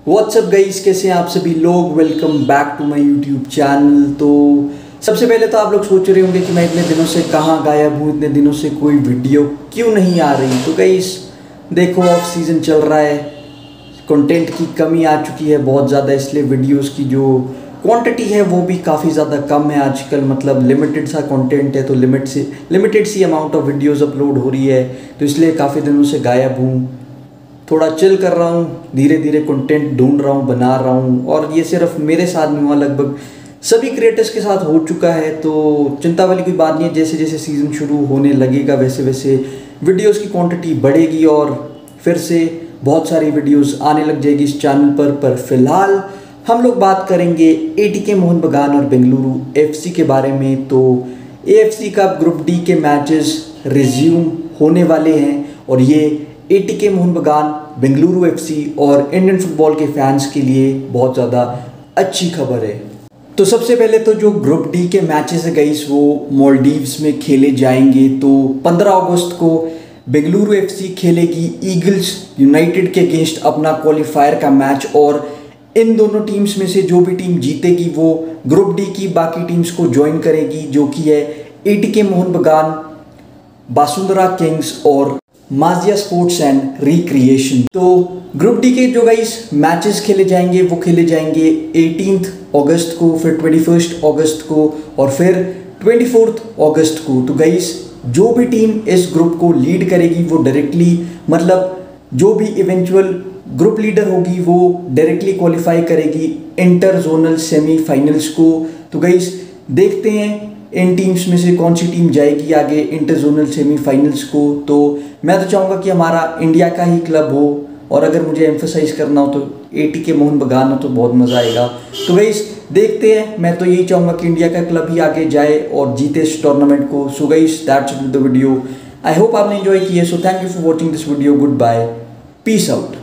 WhatsApp guys, कैसे हैं आप सभी लोग। Welcome back to my YouTube channel. तो सबसे पहले तो आप लोग सोच रहे होंगे कि मैं इतने दिनों से कहाँ गायब हूँ, इतने दिनों से कोई वीडियो क्यों नहीं आ रही। तो गाइस देखो, ऑफ सीज़न चल रहा है, कंटेंट की कमी आ चुकी है बहुत ज़्यादा, इसलिए वीडियोस की जो क्वांटिटी है वो भी काफ़ी ज़्यादा कम है आजकल। मतलब लिमिटेड सा कंटेंट है, तो लिमिटेड सी अमाउंट ऑफ वीडियोस अपलोड हो रही है, तो इसलिए काफ़ी दिनों से गायब हूँ। थोड़ा चिल कर रहा हूँ, धीरे धीरे कंटेंट ढूंढ रहा हूँ, बना रहा हूँ। और ये सिर्फ मेरे साथ नहीं हुआ, लगभग सभी क्रिएटर्स के साथ हो चुका है। तो चिंता वाली कोई बात नहीं है, जैसे जैसे सीज़न शुरू होने लगेगा वैसे वैसे वीडियोस की क्वांटिटी बढ़ेगी और फिर से बहुत सारी वीडियोस आने लग जाएगी इस चैनल पर फिलहाल हम लोग बात करेंगे एटीके मोहन बगान और बेंगलुरु एफसी के बारे में। तो एएफसी का ग्रुप डी के मैचेस रिज्यूम होने वाले हैं और ये एटीके मोहन बगान, बेंगलुरु एफसी और इंडियन फुटबॉल के फैंस के लिए बहुत ज़्यादा अच्छी खबर है। तो सबसे पहले तो जो ग्रुप डी के मैचेस है गाइस, वो मालदीव्स में खेले जाएंगे। तो 15 अगस्त को बेंगलुरु एफसी खेलेगी ईगल्स यूनाइटेड के अगेंस्ट अपना क्वालिफायर का मैच, और इन दोनों टीम्स में से जो भी टीम जीतेगी वो ग्रुप डी की बाकी टीम्स को ज्वाइन करेगी, जो कि है एटीके मोहन बगान, बासुंदरा किंग्स और माजिया स्पोर्ट्स एंड रिक्रिएशन। तो ग्रुप डी के जो गाइस मैचेस खेले जाएंगे वो खेले जाएंगे 18 अगस्त को, फिर 21 अगस्त को और फिर 24 अगस्त को। तो गाइस जो भी टीम इस ग्रुप को लीड करेगी वो डायरेक्टली, मतलब जो भी इवेंचुअल ग्रुप लीडर होगी वो डायरेक्टली क्वालिफाई करेगी इंटर जोनल सेमीफाइनल्स को। तो गाइस देखते हैं इन टीम्स में से कौन सी टीम जाएगी आगे इंटर जोनल सेमीफाइनल्स को। तो मैं तो चाहूँगा कि हमारा इंडिया का ही क्लब हो, और अगर मुझे एम्फसाइज करना हो तो एटीके मोहन बगान हो तो बहुत मज़ा आएगा। तो गाइस देखते हैं, मैं तो यही चाहूँगा कि इंडिया का क्लब ही आगे जाए और जीते इस टूर्नामेंट को। So guys that's it with the video. I hope आपने एंजॉय किया। So thank you for watching this video. Goodbye, peace out.